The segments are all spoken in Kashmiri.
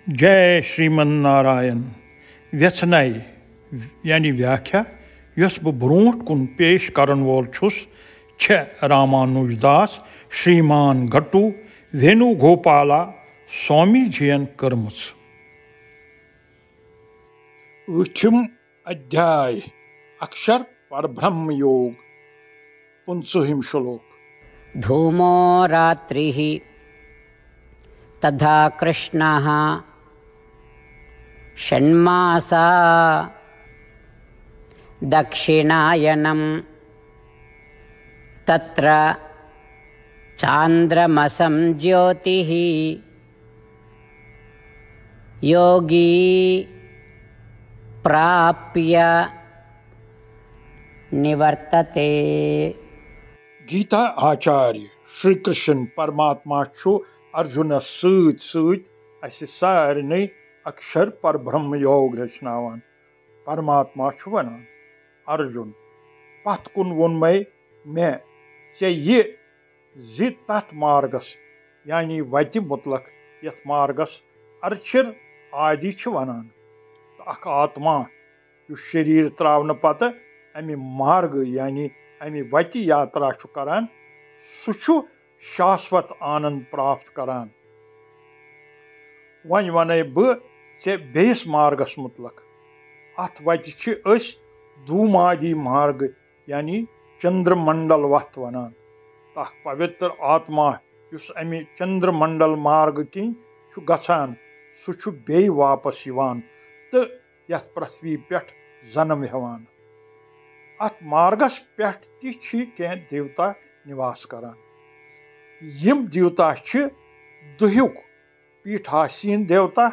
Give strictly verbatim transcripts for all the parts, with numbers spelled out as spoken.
जय श्रीमन नारायण व्यथनाई यानी व्याख्या यस बह ब्रोट कुन पेश करन वोल छुस छ रामानुजदास श्रीमान गट्टू वेणुगोपाला स्वामी जीयन कर्मच। ऊठिम अध्याय अक्षर परब्रह्म योग पुंसुहिम श्लोक। धूमो रात्रिः तथा कृष्णः षण्मासा दक्षिणायनं तत्र चान्द्रमसं ज्योतिः योगी प्राप्य निवर्तते। गीता आचार्य श्री कृष्ण परमात्मा छु अर्जुन सत सत अस सारे अक्षर पर ब्रह्म योग रचनावान। परमात्मा छु वनान अर्जुन पत कुन वोन मै मे चे ये जि तथ मार्गस यानी वति मुतलक यथ मार्गस अर्चिर आदि छु वनान। अख आत्मा यु शरीर त्रावन पत अमि मार्ग यानी अमि वति यात्रा छु करान सु छु शाश्वत आनंद प्राप्त करान। वन वन बह चे बेस मार्गस मुतलक अथ वति छि अस धूमादि मार्ग यानी चंद्रमंडल वत वनान। तख पवित्र आत्मा युस अमि चंद्रमंडल मार्ग किन छु गछान सु छु बे वापस यवान तो यथ पृथ्वी पेठ जन्म हेवान। अथ मार्गस पेठ ति छि कें देवता निवास करान। यम देवता छि दुहुक पीठासीन देवता,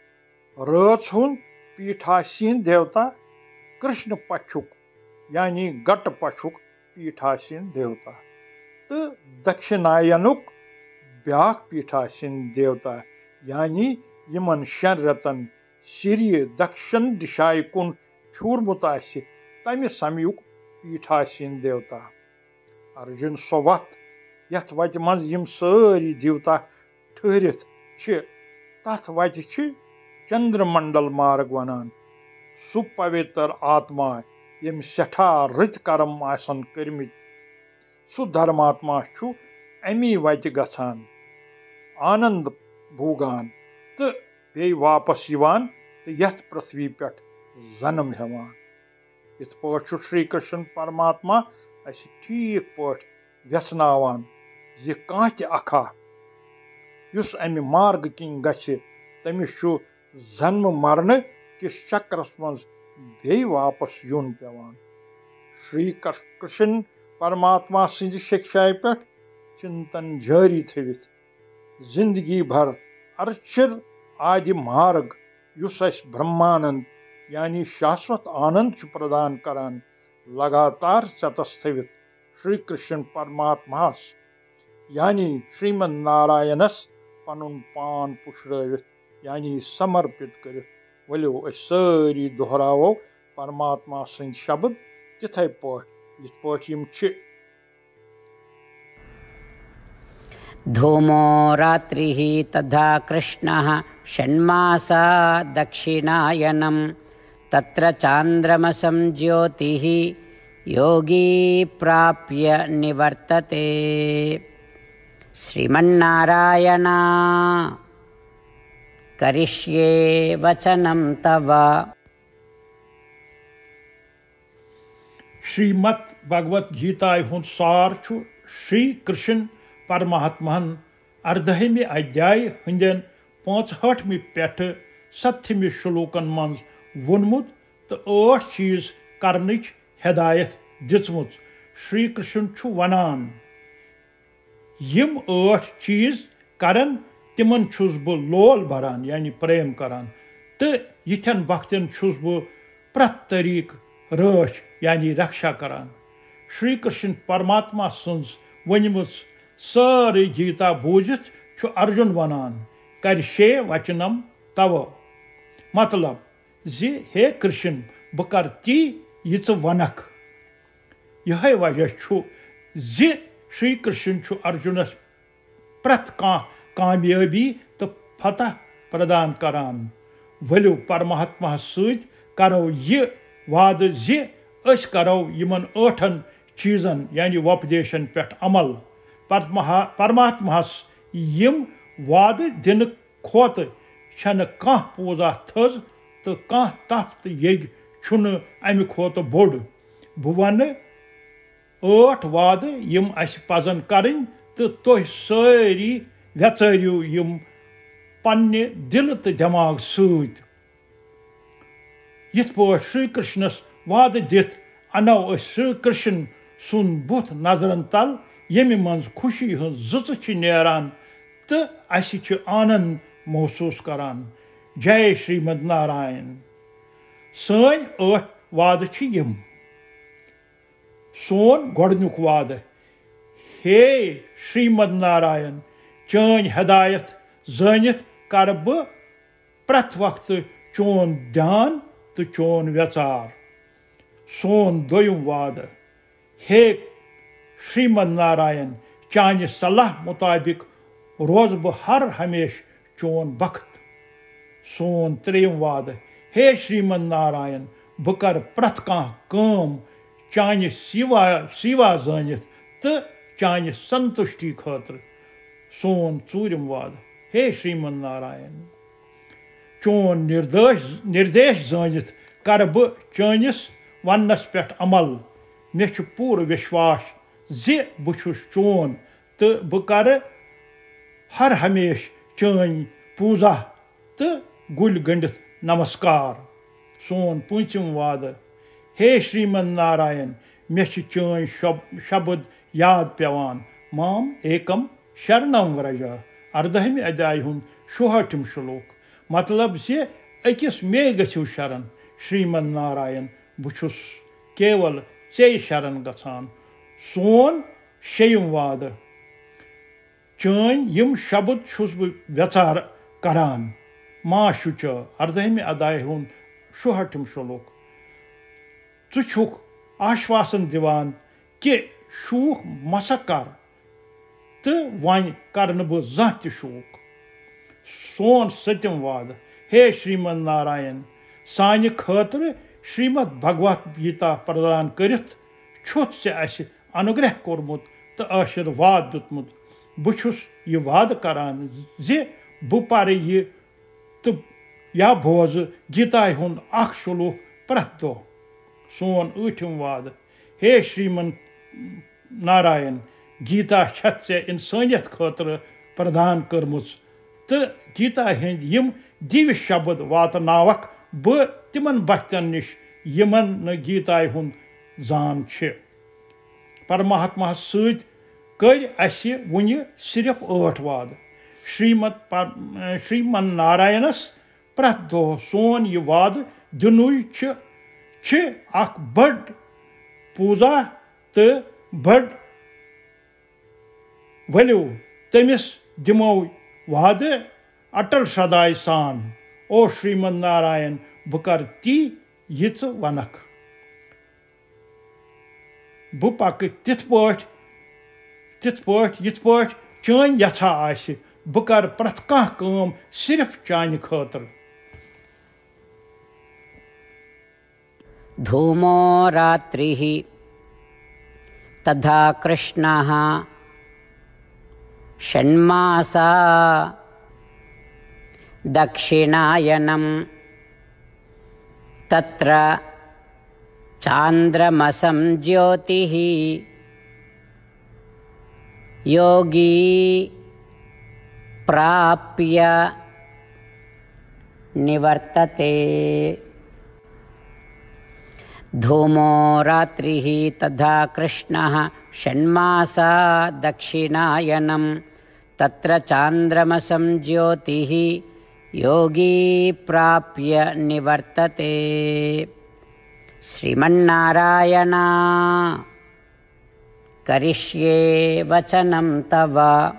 रात हुन पीठासीन देवता, कृष्ण पक्षुक यानी गट पक्षुक पीठासीन देवता तो दक्षिणायनुक ब्याक पीठासीन देवता यानी यमन शन रतन सिरिय दक्षिण दिशाय कुन छूरमुत आसि तमि समयुक पीठासीन देवता। अर्जुन सो वत यथ वति मज यम सारी देवता ठहरित छ तथ वति छ चंद्रमंडल मार्ग वनान। सु पवित्र आत्मा यम सठा रत कर्म आसन करमित सु धर्मात्मा छु अमी वति गछान आनंद भोगान तो बे वापस यवान तो यथ पृथ्वी पेठ जन्म हेवान। इत पठ श्री कृष्ण परमात्मा अस ठीक पठ व्यसनावान जि कां ते अखा युस अमि मार्ग किन गछि तमिस छु जन्म मरण किस चक्रस मज बे वापस युन पेवान। श्री कृष्ण परमात्मा सिंध शिक्षाय पेठ चिंतन जारी थवित जिंदगी भर अर्चिर आदि मार्ग युस अस ब्रह्मानंद यानी शाश्वत आनंद छु प्रदान करान लगातार चतस थवित श्री कृष्ण परमात्मास यानी श्रीमन नारायणस पनुन पान पुशरवित यानी समर्पित करित वलो अस सारी दोहरावो परमात्मा सिंध शब्द तिथै पठ यिथ पठ यम छ। धूमो रात्रिः तथा कृष्णः षण्मासा दक्षिणायनं तत्र चान्द्रमसं ज्योतिः योगी प्राप्य निवर्तते। श्रीमन्नारायण करिष्ये वचनं तव। श्रीमद् भगवत गीता हुन सार छु श्री कृष्ण परमात्महन अर्धहमि अध्याय हंदन पांचहठमि पेठ सत्तमि श्लोकन मज वोनमुत तो आठ चीज करनच हिदायत दिसमुत। श्री कृष्ण छु वनान यम आठ चीज करन तिमन छुस बह लोल भरान यानी प्रेम करान तो यिथन वक्तन छुस बह प्रत तरीक राच यानी रक्षा करान। श्री कृष्ण परमात्मा सुंस वनमुत सारे गीता बूझित छु अर्जुन वनान करिष्ये वचनम तव मतलब जी हे कृष्ण बह कर ती यि च वनक। यह वजह छु जी श्री कृष्ण छु अर्जुनस प्रत कां कामयाबी तो फतह प्रदान करान वलियो परमात्मा सत करो ये वाद जे अस करो यमन आठन चीजन यानी वपदेशन पे अमल परमात्मा यम वाद दिन खोत छन कह पूजा थज तो कह तफ तो यग छुन अमि खोत बोड़ बह वन आठ वाद यम अस पजन करन तो तुह सारी वेचरियो यम पन्ने दिल तो दिमाग सत यथ पे श्री कृष्णस वाद दित अनो श्री कृष्ण सुन बुथ नजरन तल यमि मं खुशी हज जुच नेरान तो अस आनंद महसूस करान। जय श्रीमद नारायण। सन आठ वाद यम सोन गोडनुक वाद हे श्रीमद नारायण चन हदायत जानित कर बह प्रथ वक्त चोन ध्यान तो चोन व्यचार। सोन दोयम वाद हे श्रीमद नारायण चान सलाह मुताबिक रोज बह हर हमेश चोन बख्त। सोन त्रेयम वाद हे श्रीमद नारायण बह कर प्रथ कह काम चान सिवा सिवा जानित तो चान संतुष्टि खातर। सोन चूरम वाद हे श्रीमद नारायण चोन निर्देश निर्देश जानित कर बह चानिस वनस पे अमल। मे पूर विश्वास जे बह चोन तो बह कर हर हमेश चान पूजा तो गुल गंडित नमस्कार। सोन पूंचम वाद हे श्रीमद नारायण मे चान शब शब्द याद पेवान माम एकम शरणम व्रजा अर्दहमि अध्याय हुंद शुहाठिम श्लोक। मतलब से अकिस मे गो शरण श्रीमद नारायण बह केवल चे शरण गसान। सोन शेयम वाद चान यम शब्द छुस बह व्यचार करान मा शुच अर्दहमि अध्याय हुंद शुहाठिम श्लोक। छु छुक आश्वासन दिवान कि शूक मसा कर तो वन कर बह जह त शूक। सोन सत्यम वाद हे श्रीमद नारायण सानि खातिर श्रीमद भगवत गीता प्रदान करित छुत से अस अनुग्रह कोरमुत तो आशीर्वाद दुतमुत। बह यह वाद करान जे बह पर यह तो या बोज गीता हुंद अख श्लोक प्रथ दो। सोन ऊठम वाद हे श्रीमद नारायण गीता छत से इंसानियत खातिर प्रदान करमुच तो गीता हिंद यम दिव्य शब्द वातनावक बह तिमन बच्चन निश यमन न गीता हुंद जान छे। परमात्मा सत कर अस वुन सिर्फ आठ वाद श्रीमद श्रीमद नारायणस प्रथ दो। सोन यह वाद दिनुई छे अख बड़ पूजा तो बड़ वलियो तमिस दिमो वाद अटल श्रद्धाय सान ओ श्रीमद नारायण बह कर ती यिच वनक। बह पक तिथ पाठ तिथ पाठ यिथ पाठ चान यथा आसि बह कर प्रथ कह काम सिर्फ चान खातिर। धूमो रात्रिः तथा कृष्णः षण्मासा दक्षिणायनं तत्र चान्द्रमसं ज्योतिः योगी प्राप्य निवर्तते। धूमो रात्रिः तथा कृष्णः षण्मासा दक्षिणायनं तत्र चान्द्रमसं ज्योतिः योगी प्राप्य निवर्तते। श्रीमन्नारायण करिष्ये वचनं तव।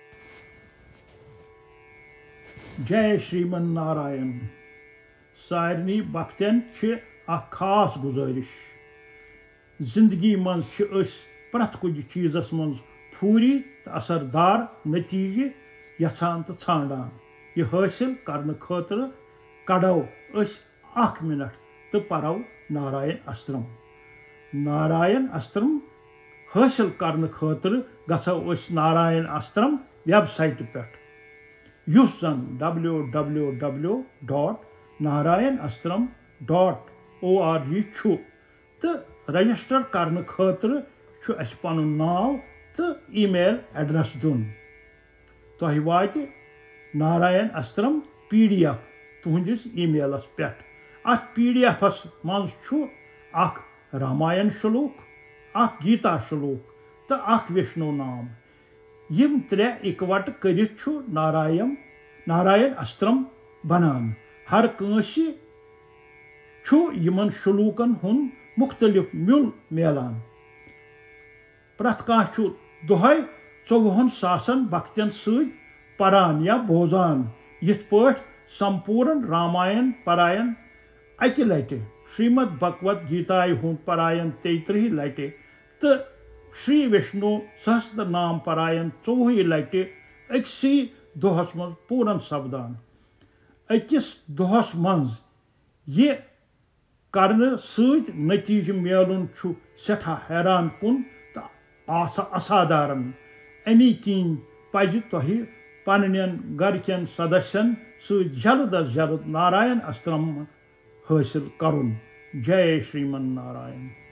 जय श्रीमन नारायण। सारनी बख्तन अ खास गुजारिश जिंदगी मं प्रथ कुछ चीजस मं फूरी तो असरदार नतीजे यछान तो छांडान यह हासिल करने खतर कड़ो अस अख मिनट तो परो नारायण अस्त्रम नारायण अस्त्रम हासिल करने खतर गसो अस नारायण अस्त्रम वेबसाइट पे युस जन W W W dot Narayan Astram dot O R G तो रजिस्टर करने खतर अस पन नाव तो ईमेल एड्रेस दुन तुह वात Narayan Astram P D F तुहंदिस ईमेलस पे अत पी डी एफस मज अख रामायण श्लोक अख गीता श्लोक तो अख विष्णु नाम यम त्रे इकवट करित नारायण नारायण अस्त्रम बनान हर कंसी यमन श्लोकन हुन मुख्तलिफ म्युल मेलान प्रत कह दुहै चौवहन सासन भक्तन सद परान या बोजान यिथ पठ संपूर्ण रामायण परायण अकि लटि श्रीमद भगवत गीताय हुंद परायण तेतृह लटि तो श्री विष्णु सहस्त्र नाम परायण चौवह लटि अक्सी दोहस मज पूरन सपदान अकिस दोहस मज ये करने सत नतीज मेलुन सठा हैरान कुन तो असाधारण अमी किन पज तुह पन्न गरकन सदस्यन सत जल्द अज जल्द नारायण अस्त्रम हासिल करुन जय श्रीमन नारायण।